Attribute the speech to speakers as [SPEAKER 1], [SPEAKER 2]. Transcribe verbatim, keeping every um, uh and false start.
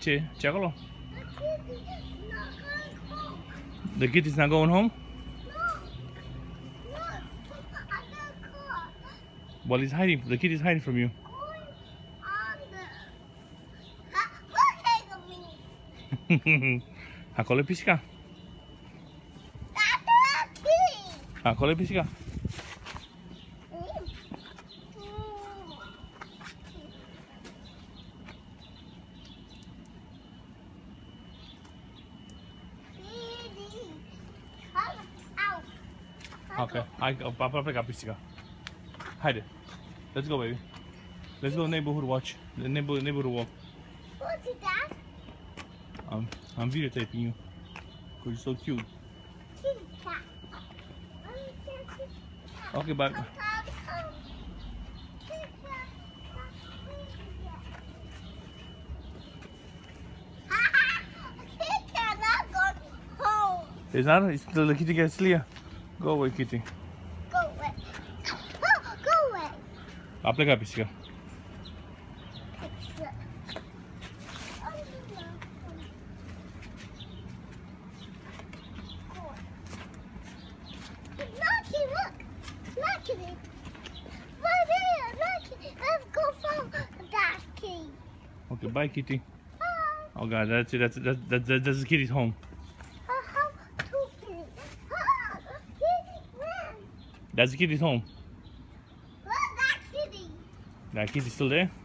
[SPEAKER 1] Che, Chakalo. The kitty's not going home? Well, he's hiding. The kitty's hiding from you. Ako le pisika. Ako le pisika. Okay, I go. Papa pick up pisika. Hide it. Let's go, baby. Let's go neighborhood watch. The neighbor neighborhood walk.
[SPEAKER 2] What's that?
[SPEAKER 1] Um, I'm videotaping you. Cause you're so cute. Okay, bye. It's not. It's the kitty gets clear. Go away, kitty.
[SPEAKER 2] Go away. Oh, go away.
[SPEAKER 1] Apple ka pisika. Okay, bye, kitty. Oh God, that's it. That's that's that's, that's, that's the kitty's home. That's the kitty's home.
[SPEAKER 2] That kitty.
[SPEAKER 1] That kitty's still there.